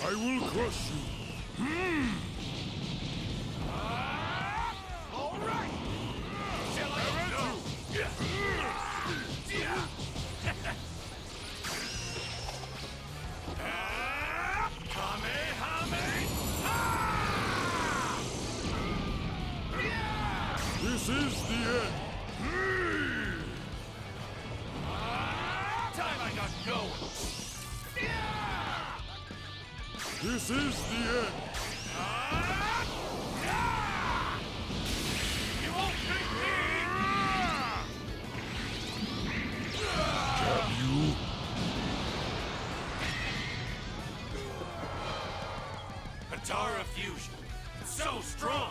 I will crush you. All right. Shall I go? This is the end. Time I got going. This is the end. You won't beat me! Damn you. Atara Fusion. So strong!